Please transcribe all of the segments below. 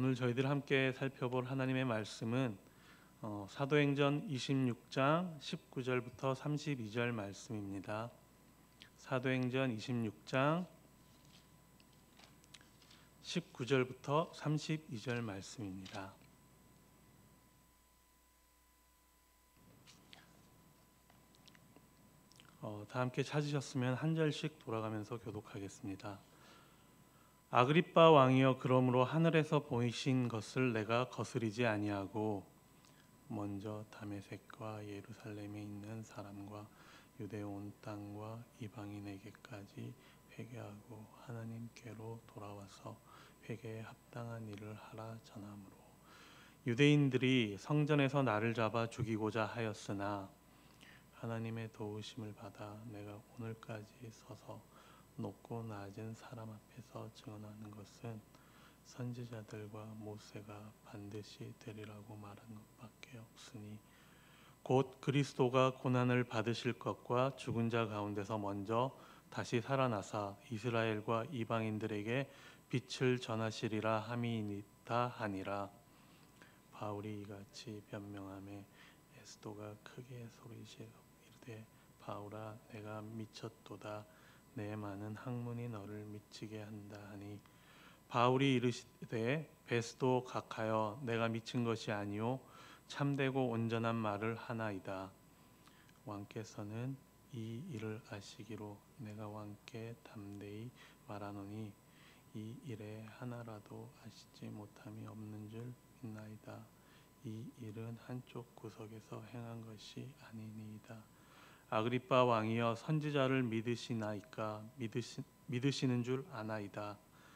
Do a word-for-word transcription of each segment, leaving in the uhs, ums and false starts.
오늘 저희들 함께 살펴볼 하나님의 말씀은 어, 사도행전 이십육 장 십구 절부터 삼십이 절 말씀입니다. 사도행전 이십육 장 십구 절부터 삼십이 절 말씀입니다. 어, 다 함께 찾으셨으면 한 절씩 돌아가면서 교독하겠습니다. 아그리빠 왕이여, 그러므로 하늘에서 보이신 것을 내가 거스리지 아니하고 먼저 다메섹과 예루살렘에 있는 사람과 유대 온 땅과 이방인에게까지 회개하고 하나님께로 돌아와서 회개에 합당한 일을 하라 전하므로 유대인들이 성전에서 나를 잡아 죽이고자 하였으나 하나님의 도우심을 받아 내가 오늘까지 서서 높고 낮은 사람 앞에서 증언하는 것은 선지자들과 모세가 반드시 되리라고 말한 것밖에 없으니 곧 그리스도가 고난을 받으실 것과 죽은 자 가운데서 먼저 다시 살아나사 이스라엘과 이방인들에게 빛을 전하시리라 함이니이다 하니라. 바울이 이같이 변명하매 에스도가 크게 소리지어 이르되 바울아, 내가 미쳤도다. 내 많은 학문이 너를 미치게 한다 하니 바울이 이르시되 베스도 각하여, 내가 미친 것이 아니요 참되고 온전한 말을 하나이다. 왕께서는 이 일을 아시기로 내가 왕께 담대히 말하노니 이 일에 하나라도 아시지 못함이 없는 줄 믿나이다. 이 일은 한쪽 구석에서 행한 것이 아니니이다. 아그리빠 왕이여, 선지자를 믿으시나이까? 믿으시, 믿으시는 줄 아나이다.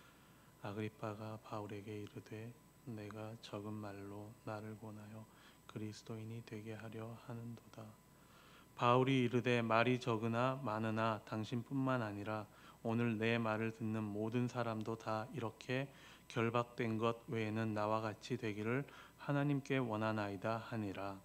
아그리빠가 바울에게 이르되 내가 적은 말로 나를 권하여 그리스도인이 되게 하려 하는도다. 바울이 이르되 말이 적으나 많으나 당신뿐만 아니라 오늘 내 말을 듣는 모든 사람도 다 이렇게 결박된 것 외에는 나와 같이 되기를 하나님께 원하나이다 하니라.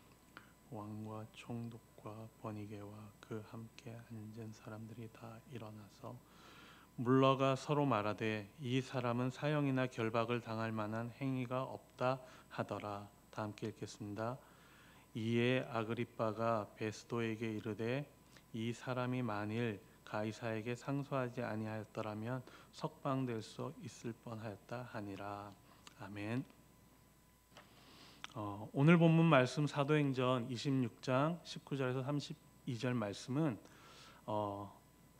왕과 총독과 버니게와 그 함께 앉은 사람들이 다 일어나서 물러가 서로 말하되 이 사람은 사형이나 결박을 당할 만한 행위가 없다 하더라. 다 함께 읽겠습니다. 이에 아그리빠가 베스도에게 이르되 이 사람이 만일 가이사에게 상소하지 아니하였더라면 석방될 수 있을 뻔하였다 하니라. 아멘. 어, 오늘 본문 말씀 사도행전 이십육 장 십구 절에서 삼십이 절 말씀은 어,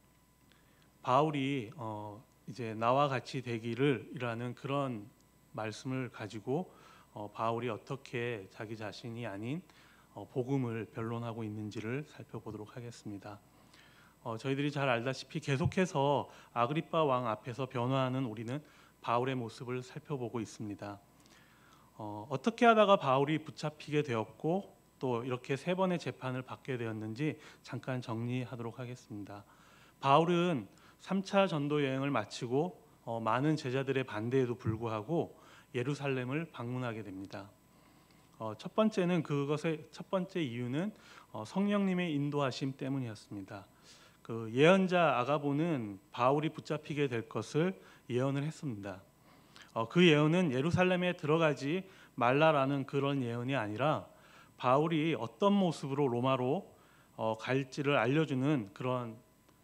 바울이 어, 이제 나와 같이 되기를이라는 그런 말씀을 가지고 어, 바울이 어떻게 자기 자신이 아닌 어, 복음을 변론하고 있는지를 살펴보도록 하겠습니다. 어, 저희들이 잘 알다시피 계속해서 아그리빠 왕 앞에서 변호하는 우리는 바울의 모습을 살펴보고 있습니다. 어, 어떻게 하다가 바울이 붙잡히게 되었고 또 이렇게 세 번의 재판을 받게 되었는지 잠깐 정리하도록 하겠습니다. 바울은 삼 차 전도 여행을 마치고 어, 많은 제자들의 반대에도 불구하고 예루살렘을 방문하게 됩니다. 어, 첫 번째는 그것의 첫 번째 이유는 어, 성령님의 인도하심 때문이었습니다. 그 예언자 아가보는 바울이 붙잡히게 될 것을 예언을 했습니다. 어, 그 예언은 예루살렘에 들어가지 말라라는 그런 예언이 아니라 바울이 어떤 모습으로 로마로 어, 갈지를 알려주는 그런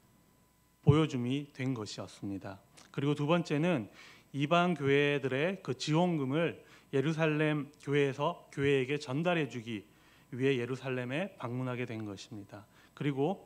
보여줌이 된 것이었습니다. 그리고 두 번째는 이방 교회들의 그 지원금을 예루살렘 교회에서 교회에게 전달해주기 위해 예루살렘에 방문하게 된 것입니다. 그리고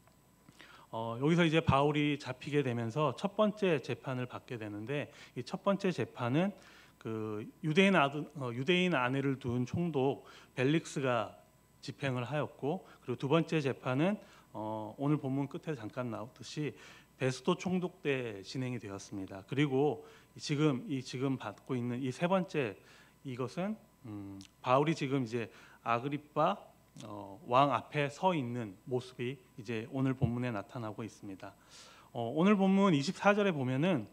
어, 여기서 이제 바울이 잡히게 되면서 첫 번째 재판을 받게 되는데 이 첫 번째 재판은 그 유대인 아들, 어, 유대인 아내를 둔 총독 벨릭스가 집행을 하였고, 그리고 두 번째 재판은 어, 오늘 본문 끝에 잠깐 나왔듯이 베스도 총독 때 진행이 되었습니다. 그리고 지금 이 지금 받고 있는 이 세 번째 이것은 음, 바울이 지금 이제 아그리빠 어, 왕 앞에 서 있는 모습이 이제 오늘 본문에 나타나고 있습니다. 어, 오늘 본문 이십사 절에 보면은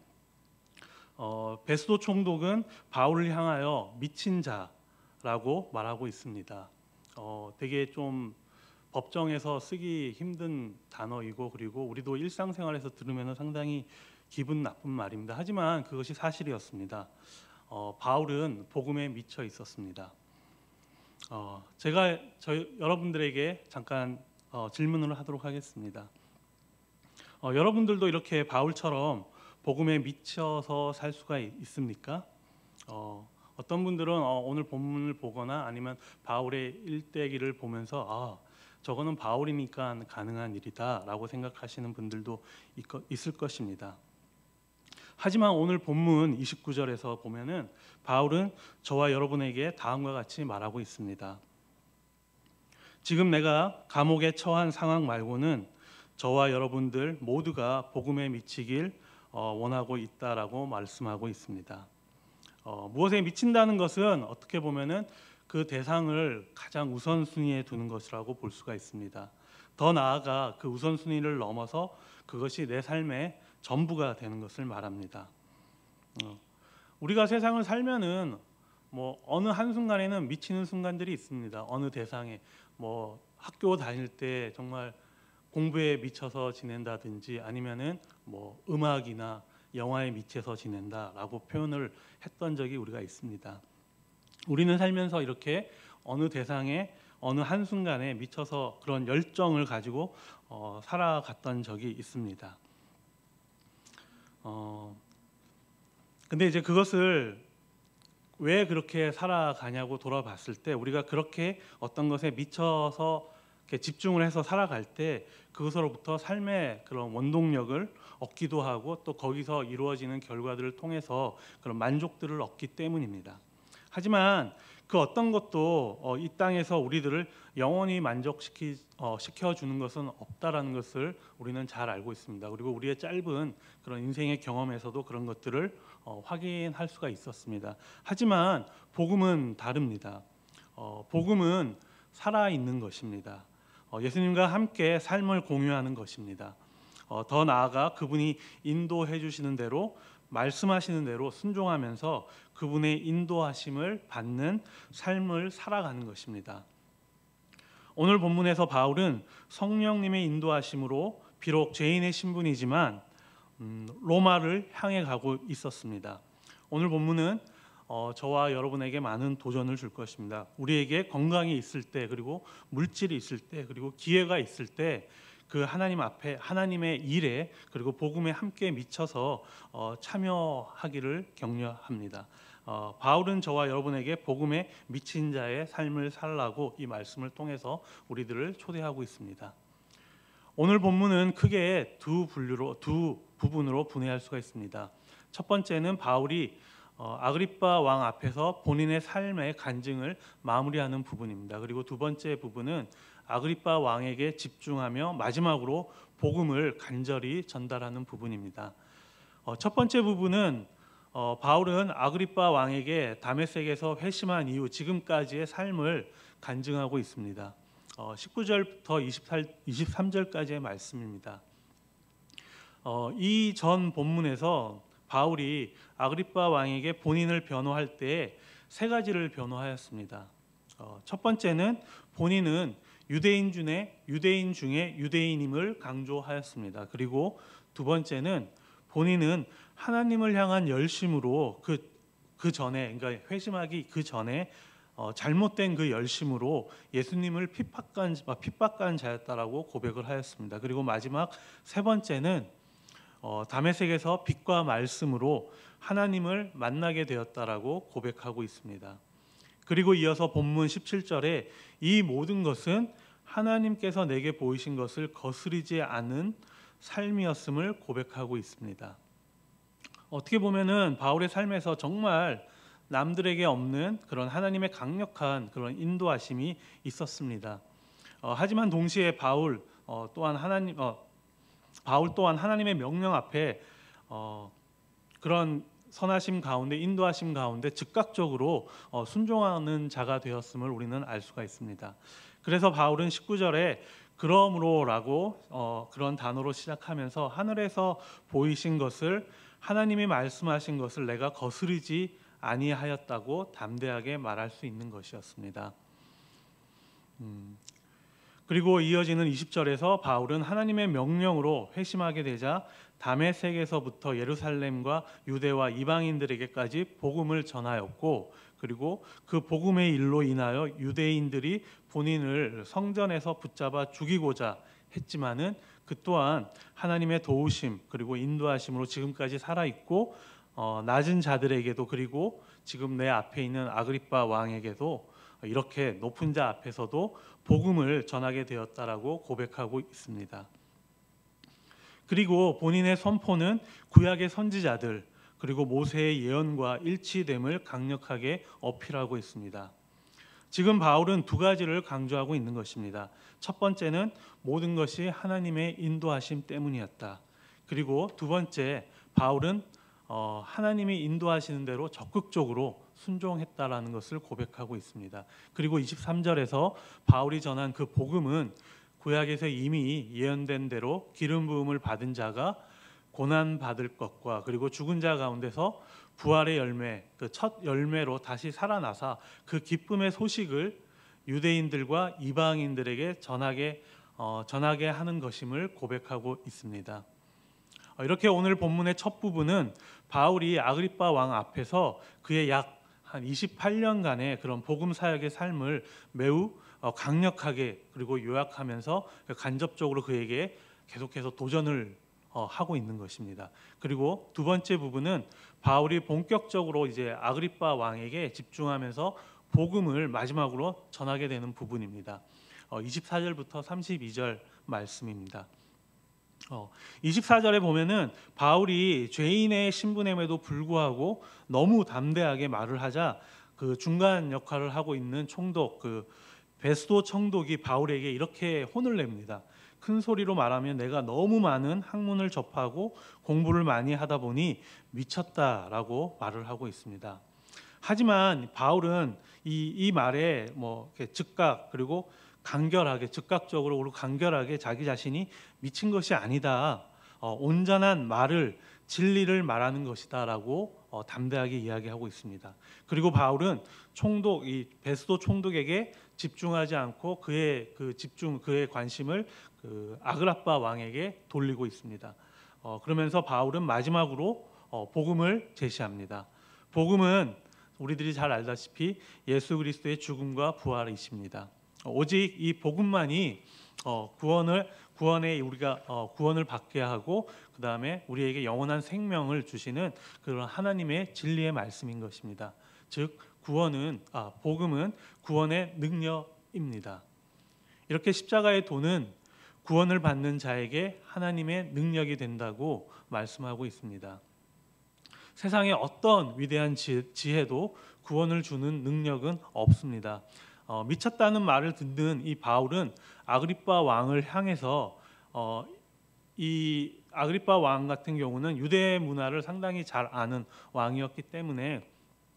어, 베스도 총독은 바울을 향하여 미친 자라고 말하고 있습니다. 어, 되게 좀 법정에서 쓰기 힘든 단어이고, 그리고 우리도 일상생활에서 들으면 상당히 기분 나쁜 말입니다. 하지만 그것이 사실이었습니다. 어, 바울은 복음에 미쳐 있었습니다. 어, 제가 저희 여러분들에게 잠깐 어, 질문을 하도록 하겠습니다. 어, 여러분들도 이렇게 바울처럼 복음에 미쳐서 살 수가 있, 있습니까? 어, 어떤 분들은 어, 오늘 본문을 보거나 아니면 바울의 일대기를 보면서 아, 저거는 바울이니까 가능한 일이다라고 생각하시는 분들도 있, 있을 것입니다. 하지만 오늘 본문 이십구 절에서 보면은 바울은 저와 여러분에게 다음과 같이 말하고 있습니다. 지금 내가 감옥에 처한 상황 말고는 저와 여러분들 모두가 복음에 미치길 원하고 있다라고 말씀하고 있습니다. 어, 무엇에 미친다는 것은 어떻게 보면은 그 대상을 가장 우선순위에 두는 것이라고 볼 수가 있습니다. 더 나아가 그 우선순위를 넘어서 그것이 내 삶의 전부가 되는 것을 말합니다. 어, 우리가 세상을 살면은 뭐 어느 한순간에는 미치는 순간들이 있습니다. 어느 대상에 뭐 학교 다닐 때 정말 공부에 미쳐서 지낸다든지 아니면은 뭐 음악이나 영화에 미쳐서 지낸다라고 표현을 했던 적이 우리가 있습니다. 우리는 살면서 이렇게 어느 대상에 어느 한순간에 미쳐서 그런 열정을 가지고 어, 살아갔던 적이 있습니다. 어, 근데 이제 그것을 왜 그렇게 살아가냐고 돌아봤을 때 우리가 그렇게 어떤 것에 미쳐서 이렇게 집중을 해서 살아갈 때 그것으로부터 삶의 그런 원동력을 얻기도 하고 또 거기서 이루어지는 결과들을 통해서 그런 만족들을 얻기 때문입니다. 하지만 그 어떤 것도 어, 이 땅에서 우리들을 영원히 만족시키 어, 시켜주는 것은 없다라는 것을 우리는 잘 알고 있습니다. 그리고 우리의 짧은 그런 인생의 경험에서도 그런 것들을 어, 확인할 수가 있었습니다. 하지만 복음은 다릅니다. 어, 복음은 살아있는 것입니다. 어, 예수님과 함께 삶을 공유하는 것입니다. 어, 더 나아가 그분이 인도해 주시는 대로 말씀하시는 대로 순종하면서 그분의 인도하심을 받는 삶을 살아가는 것입니다. 오늘 본문에서 바울은 성령님의 인도하심으로 비록 죄인의 신분이지만 음, 로마를 향해 가고 있었습니다. 오늘 본문은 어, 저와 여러분에게 많은 도전을 줄 것입니다. 우리에게 건강이 있을 때 그리고 물질이 있을 때 그리고 기회가 있을 때 그 하나님 앞에 하나님의 일에 그리고 복음에 함께 미쳐서 어, 참여하기를 격려합니다. 어, 바울은 저와 여러분에게 복음에 미친 자의 삶을 살라고 이 말씀을 통해서 우리들을 초대하고 있습니다. 오늘 본문은 크게 두 분류로 두 부분으로 분해할 수가 있습니다. 첫 번째는 바울이 어, 아그리빠 왕 앞에서 본인의 삶의 간증을 마무리하는 부분입니다. 그리고 두 번째 부분은 아그리빠 왕에게 집중하며 마지막으로 복음을 간절히 전달하는 부분입니다. 어, 첫 번째 부분은 어, 바울은 아그리빠 왕에게 다메섹에서 회심한 이후 지금까지의 삶을 간증하고 있습니다. 어, 십구 절부터 이십삼 절까지의 말씀입니다. 어, 이 전 본문에서 바울이 아그리빠 왕에게 본인을 변호할 때 세 가지를 변호하였습니다. 어, 첫 번째는 본인은 유대인 중에 유대인 중에 유대인임을 강조하였습니다. 그리고 두 번째는 본인은 하나님을 향한 열심으로 그, 그 전에 그러니까 회심하기 그 전에 어, 잘못된 그 열심으로 예수님을 핍박한, 핍박한 자였다라고 고백을 하였습니다. 그리고 마지막 세 번째는 어, 다메섹에서 빛과 말씀으로 하나님을 만나게 되었다라고 고백하고 있습니다. 그리고 이어서 본문 십칠 절에 이 모든 것은 하나님께서 내게 보이신 것을 거스르지 않은 삶이었음을 고백하고 있습니다. 어떻게 보면은 바울의 삶에서 정말 남들에게 없는 그런 하나님의 강력한 그런 인도하심이 있었습니다. 어, 하지만 동시에 바울 어, 또한 하나님 어, 바울 또한 하나님의 명령 앞에 어, 그런 선하심 가운데 인도하심 가운데 즉각적으로 어, 순종하는 자가 되었음을 우리는 알 수가 있습니다. 그래서 바울은 십구 절에 그러므로라고 어, 그런 단어로 시작하면서 하늘에서 보이신 것을 하나님이 말씀하신 것을 내가 거스르지 아니하였다고 담대하게 말할 수 있는 것이었습니다. 음, 그리고 이어지는 이십 절에서 바울은 하나님의 명령으로 회심하게 되자 다메섹에서부터 예루살렘과 유대와 이방인들에게까지 복음을 전하였고, 그리고 그 복음의 일로 인하여 유대인들이 본인을 성전에서 붙잡아 죽이고자 했지만은 그 또한 하나님의 도우심 그리고 인도하심으로 지금까지 살아 있고, 어, 낮은 자들에게도, 그리고 지금 내 앞에 있는 아그리빠 왕에게도 이렇게 높은 자 앞에서도 복음을 전하게 되었다라고 고백하고 있습니다. 그리고 본인의 선포는 구약의 선지자들 그리고 모세의 예언과 일치됨을 강력하게 어필하고 있습니다. 지금 바울은 두 가지를 강조하고 있는 것입니다. 첫 번째는 모든 것이 하나님의 인도하심 때문이었다. 그리고 두 번째, 바울은 어, 하나님이 인도하시는 대로 적극적으로 순종했다라는 것을 고백하고 있습니다. 그리고 이십삼 절에서 바울이 전한 그 복음은 구약에서 이미 예언된 대로 기름 부음을 받은 자가 고난 받을 것과, 그리고 죽은 자 가운데서 부활의 열매, 그 첫 열매로 다시 살아나사 그 기쁨의 소식을 유대인들과 이방인들에게 전하게 어, 전하게 하는 것임을 고백하고 있습니다. 이렇게 오늘 본문의 첫 부분은 바울이 아그리빠 왕 앞에서 그의 약 한 이십팔 년간의 그런 복음 사역의 삶을 매우 강력하게 그리고 요약하면서 간접적으로 그에게 계속해서 도전을 하고 있는 것입니다. 그리고 두 번째 부분은 바울이 본격적으로 이제 아그리빠 왕에게 집중하면서 복음을 마지막으로 전하게 되는 부분입니다. 이십사 절부터 삼십이 절 말씀입니다. 어, 이십사 절에 보면은 바울이 죄인의 신분임에도 불구하고 너무 담대하게 말을 하자 그 중간 역할을 하고 있는 총독 그 베스도 총독이 바울에게 이렇게 혼을 냅니다. 큰 소리로 말하면 내가 너무 많은 학문을 접하고 공부를 많이 하다 보니 미쳤다라고 말을 하고 있습니다. 하지만 바울은 이, 이 말에 뭐 즉각 그리고 간결하게 즉각적으로 그리고 간결하게 자기 자신이 미친 것이 아니다, 어, 온전한 말을 진리를 말하는 것이다라고 어, 담대하게 이야기하고 있습니다. 그리고 바울은 총독 이 베스도 총독에게 집중하지 않고 그의 그 집중 그의 관심을 그 아그라빠 왕에게 돌리고 있습니다. 어, 그러면서 바울은 마지막으로 어, 복음을 제시합니다. 복음은 우리들이 잘 알다시피 예수 그리스도의 죽음과 부활이십니다. 오직 이 복음만이 어, 구원을 구원에 우리가 어, 구원을 받게 하고 그 다음에 우리에게 영원한 생명을 주시는 그런 하나님의 진리의 말씀인 것입니다. 즉 구원은 아, 복음은 구원의 능력입니다. 이렇게 십자가의 도는 구원을 받는 자에게 하나님의 능력이 된다고 말씀하고 있습니다. 세상에 어떤 위대한 지혜도 구원을 주는 능력은 없습니다. 어, 미쳤다는 말을 듣는 이 바울은 아그리빠 왕을 향해서 어, 이 아그리빠 왕 같은 경우는 유대 문화를 상당히 잘 아는 왕이었기 때문에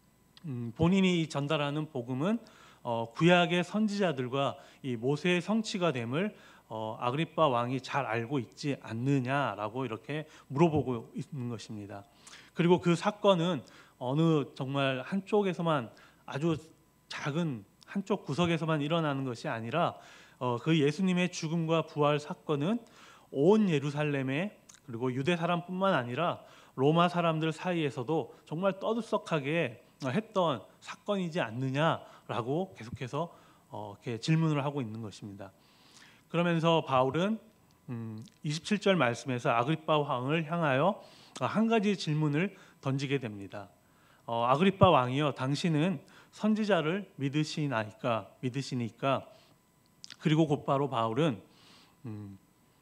음, 본인이 전달하는 복음은 어, 구약의 선지자들과 이 모세의 성취가 됨을 어, 아그리빠 왕이 잘 알고 있지 않느냐라고 이렇게 물어보고 있는 것입니다. 그리고 그 사건은 어느 정말 한쪽에서만 아주 작은 한쪽 구석에서만 일어나는 것이 아니라 어, 그 예수님의 죽음과 부활 사건은 온 예루살렘에 그리고 유대 사람뿐만 아니라 로마 사람들 사이에서도 정말 떠들썩하게 했던 사건이지 않느냐라고 계속해서 어, 이렇게 질문을 하고 있는 것입니다. 그러면서 바울은 음, 이십칠 절 말씀에서 아그리빠 왕을 향하여 한 가지 질문을 던지게 됩니다. 어, 아그리빠 왕이여, 당신은 선지자를 믿으시나이까 믿으시니까. 그리고 곧바로 바울은 음,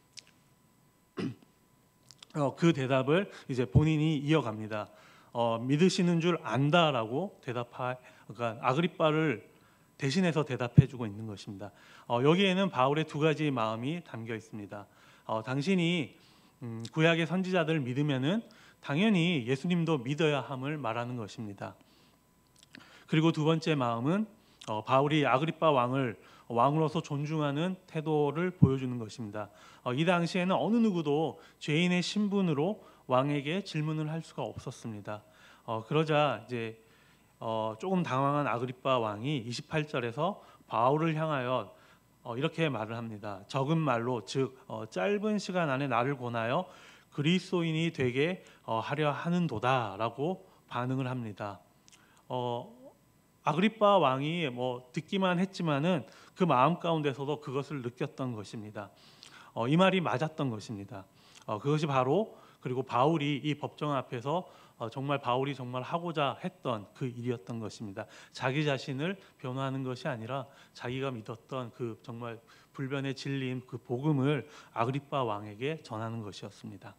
어, 그 대답을 이제 본인이 이어갑니다. 어, 믿으시는 줄 안다라고 대답하, 그러니까 아그리빠를 대신해서 대답해주고 있는 것입니다. 어, 여기에는 바울의 두 가지 마음이 담겨 있습니다. 어, 당신이 음, 구약의 선지자들을 믿으면은 당연히 예수님도 믿어야 함을 말하는 것입니다. 그리고 두 번째 마음은 어, 바울이 아그리빠 왕을 왕으로서 존중하는 태도를 보여주는 것입니다. 어, 이 당시에는 어느 누구도 죄인의 신분으로 왕에게 질문을 할 수가 없었습니다. 어, 그러자 이제 어, 조금 당황한 아그리빠 왕이 이십팔 절에서 바울을 향하여 어, 이렇게 말을 합니다. 적은 말로 즉 어, 짧은 시간 안에 나를 권하여 그리스도인이 되게 어, 하려 하는도다라고 반응을 합니다. 어, 아그리빠 왕이 뭐 듣기만 했지만은 그 마음 가운데서도 그것을 느꼈던 것입니다. 어, 이 말이 맞았던 것입니다. 어, 그것이 바로 그리고 바울이 이 법정 앞에서 어, 정말 바울이 정말 하고자 했던 그 일이었던 것입니다. 자기 자신을 변호하는 것이 아니라 자기가 믿었던 그 정말 불변의 진리인 그 복음을 아그리빠 왕에게 전하는 것이었습니다.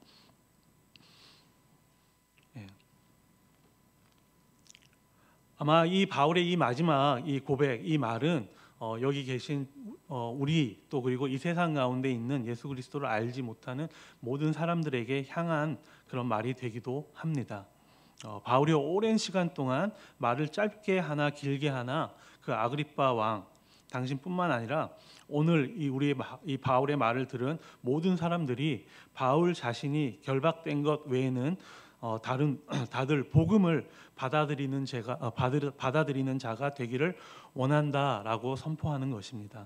예. 아마 이 바울의 이 마지막 이 고백, 이 말은 어, 여기 계신 어, 우리 또 그리고 이 세상 가운데 있는 예수 그리스도를 알지 못하는 모든 사람들에게 향한 그런 말이 되기도 합니다. 어, 바울이 오랜 시간 동안 말을 짧게 하나 길게 하나 그 아그리빠 왕 당신뿐만 아니라 오늘 이 우리 이 바울의 말을 들은 모든 사람들이 바울 자신이 결박된 것 외에는 어, 다른 다들 복음을 받아들이는 제가 어, 받을, 받아들이는 자가 되기를 원한다라고 선포하는 것입니다.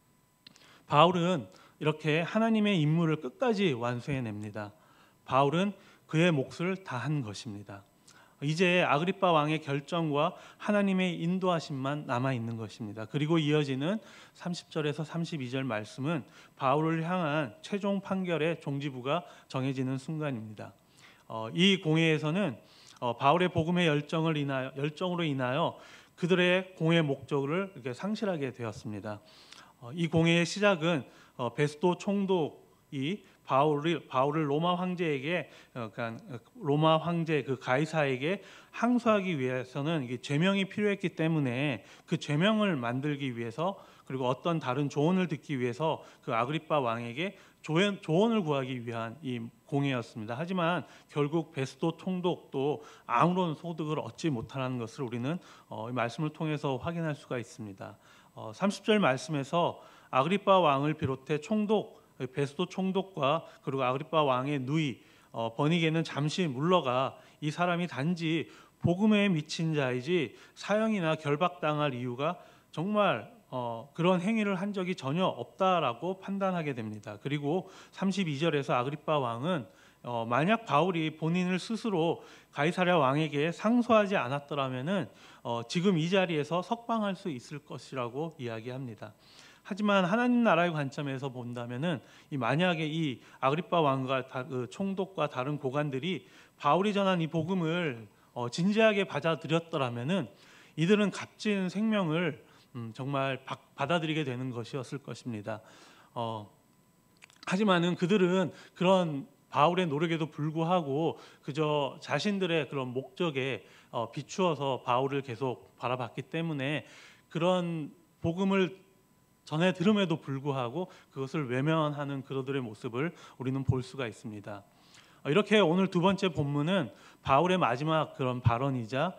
바울은 이렇게 하나님의 임무를 끝까지 완수해냅니다. 바울은 그의 몫을 다한 것입니다. 이제 아그리빠 왕의 결정과 하나님의 인도하심만 남아 있는 것입니다. 그리고 이어지는 삼십 절에서 삼십이 절 말씀은 바울을 향한 최종 판결의 종지부가 정해지는 순간입니다. 어, 이 공회에서는 어, 바울의 복음의 열정을 인하여, 열정으로 인하여 그들의 공회 목적을 이렇게 상실하게 되었습니다. 어, 이 공회의 시작은 어, 베스도 총독이 바울을 바울을 로마 황제에게 어, 그러니까 로마 황제 그 가이사에게 항소하기 위해서는 이게 죄명이 필요했기 때문에 그 죄명을 만들기 위해서 그리고 어떤 다른 조언을 듣기 위해서 그 아그리빠 왕에게 조언, 조언을 구하기 위한 이 공회였습니다. 하지만 결국 베스도 총독도 아무런 소득을 얻지 못하는 것을 우리는 어, 이 말씀을 통해서 확인할 수가 있습니다. 어, 삼십 절 말씀에서 아그리빠 왕을 비롯해 총독 베스도 총독과 그리고 아그리빠 왕의 누이 어, 버니게는 잠시 물러가 이 사람이 단지 복음에 미친 자이지 사형이나 결박당할 이유가 정말 어, 그런 행위를 한 적이 전혀 없다라고 판단하게 됩니다. 그리고 삼십이 절에서 아그리빠 왕은 어, 만약 바울이 본인을 스스로 가이사랴 왕에게 상소하지 않았더라면은 어, 지금 이 자리에서 석방할 수 있을 것이라고 이야기합니다. 하지만 하나님 나라의 관점에서 본다면은 이 만약에 이 아그리빠 왕과 다, 그 총독과 다른 고관들이 바울이 전한 이 복음을 어, 진지하게 받아들였더라면은 이들은 값진 생명을 음, 정말 바, 받아들이게 되는 것이었을 것입니다. 어, 하지만은 그들은 그런 바울의 노력에도 불구하고 그저 자신들의 그런 목적에 어, 비추어서 바울을 계속 바라봤기 때문에 그런 복음을 전에 들음에도 불구하고 그것을 외면하는 그들의 모습을 우리는 볼 수가 있습니다. 이렇게 오늘 두 번째 본문은 바울의 마지막 그런 발언이자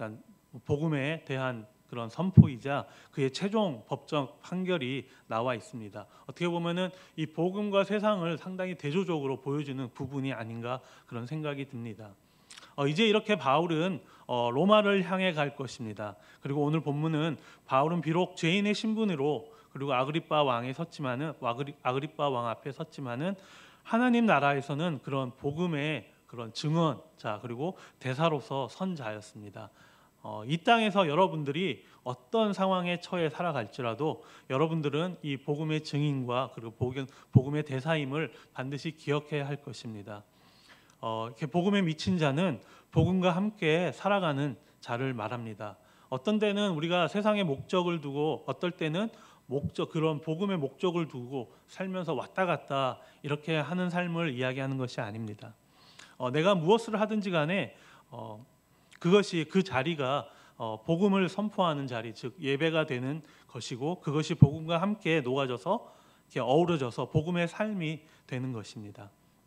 복음에 대한 그런 선포이자 그의 최종 법정 판결이 나와 있습니다. 어떻게 보면은 이 복음과 세상을 상당히 대조적으로 보여주는 부분이 아닌가 그런 생각이 듭니다. 어, 이제 이렇게 바울은 어, 로마를 향해 갈 것입니다. 그리고 오늘 본문은 바울은 비록 죄인의 신분으로 그리고 아그리빠 왕에 섰지만은 아그리, 아그리빠 왕 앞에 섰지만은 하나님 나라에서는 그런 복음의 그런 증언자 그리고 대사로서 선 자였습니다. 어, 이 땅에서 여러분들이 어떤 상황에 처해 살아갈지라도 여러분들은 이 복음의 증인과 그리고 복음, 복음의 대사임을 반드시 기억해야 할 것입니다. 어, 이렇게 복음에 미친 자는 복음과 함께 살아가는 자를 말합니다. 어떤 때는 우리가 세상의 목적을 두고 어떨 때는 목적 그런 복음의 목적을 두고 살면서 왔다 갔다 이렇게 하는 삶을 이야기하는 것이 아닙니다. 어, 내가 무엇을 하든지 간에 어, 그것이 그 자리가 어, 복음을 선포하는 자리, 즉 예배가 되는 것이고 그것이 복음과 함께 녹아져서 이렇게 어우러져서 복음의 삶이 되는 것입니다.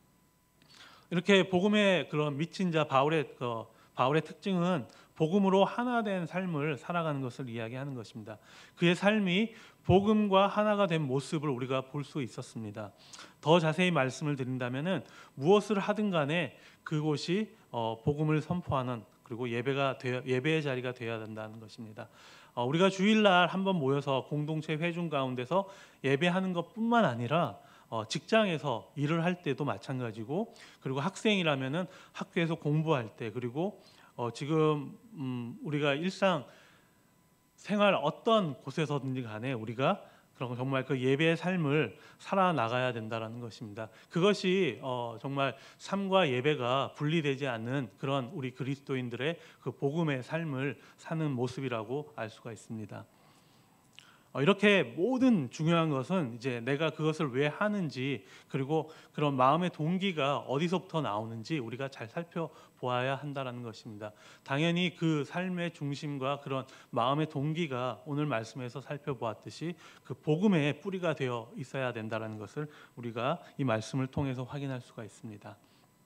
이렇게 복음의 그런 미친 자 바울의 그, 바울의 특징은 복음으로 하나된 삶을 살아가는 것을 이야기하는 것입니다. 그의 삶이 복음과 하나가 된 모습을 우리가 볼 수 있었습니다. 더 자세히 말씀을 드린다면은 무엇을 하든 간에 그곳이 어, 복음을 선포하는 그리고 예배가 되어, 예배의 자리가 되어야 된다는 것입니다. 어, 우리가 주일날 한번 모여서 공동체 회중 가운데서 예배하는 것뿐만 아니라 어, 직장에서 일을 할 때도 마찬가지고, 그리고 학생이라면은 학교에서 공부할 때, 그리고 어, 지금 음, 우리가 일상 생활 어떤 곳에서든지 간에 우리가 그런 정말 그 예배의 삶을 살아 나가야 된다라는 것입니다. 그것이 어, 정말 삶과 예배가 분리되지 않는 그런 우리 그리스도인들의 그 복음의 삶을 사는 모습이라고 알 수가 있습니다. 어, 이렇게 모든 중요한 것은 이제 내가 그것을 왜 하는지, 그리고 그런 마음의 동기가 어디서부터 나오는지 우리가 잘 살펴보아야 한다는 것입니다. 당연히 그 삶의 중심과 그런 마음의 동기가 오늘 말씀에서 살펴보았듯이 그 복음의 뿌리가 되어 있어야 된다는 것을 우리가 이 말씀을 통해서 확인할 수가 있습니다.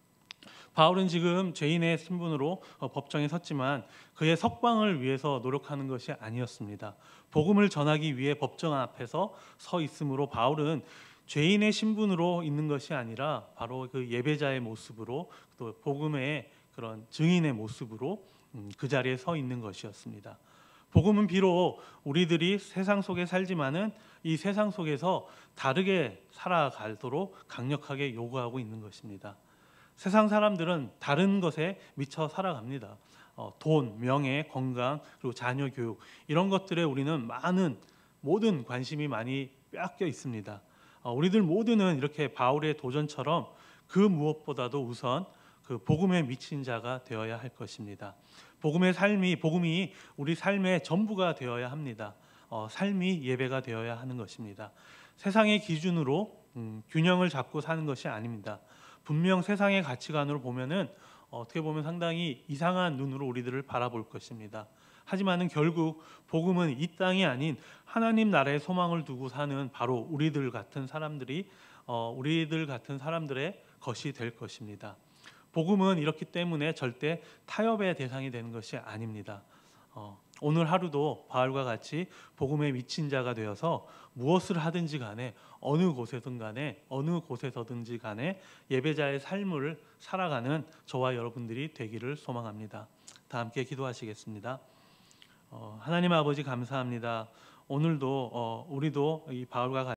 바울은 지금 죄인의 신분으로 법정에 섰지만 그의 석방을 위해서 노력하는 것이 아니었습니다. 복음을 전하기 위해 법정 앞에서 서 있으므로 바울은 죄인의 신분으로 있는 것이 아니라 바로 그 예배자의 모습으로, 또 복음의 그런 증인의 모습으로 그 자리에 서 있는 것이었습니다. 복음은 비록 우리들이 세상 속에 살지만은 이 세상 속에서 다르게 살아가도록 강력하게 요구하고 있는 것입니다. 세상 사람들은 다른 것에 미쳐 살아갑니다. 어, 돈, 명예, 건강, 그리고 자녀 교육, 이런 것들에 우리는 많은 모든 관심이 많이 빼앗겨 있습니다. 어, 우리들 모두는 이렇게 바울의 도전처럼 그 무엇보다도 우선 그 복음에 미친 자가 되어야 할 것입니다. 복음의 삶이 복음이 우리 삶의 전부가 되어야 합니다. 어, 삶이 예배가 되어야 하는 것입니다. 세상의 기준으로 음, 균형을 잡고 사는 것이 아닙니다. 분명 세상의 가치관으로 보면은 어떻게 보면 상당히 이상한 눈으로 우리들을 바라볼 것입니다. 하지만은 결국 복음은 이 땅이 아닌 하나님 나라의 소망을 두고 사는 바로 우리들 같은 사람들이 어, 우리들 같은 사람들의 것이 될 것입니다. 복음은 이렇기 때문에 절대 타협의 대상이 되는 것이 아닙니다. 어, 오늘 하루도 바울과 같이 복음에 미친 자가 되어서 무엇을 하든지 간에 어느 곳에든 간에 어느 곳에서든지 간에 예배자의 삶을 살아가는 저와 여러분들이 되기를 소망합니다. 다 함께 기도하시겠습니다. 어, 하나님 아버지 감사합니다. 오늘도 어, 우리도 이 바울과 같이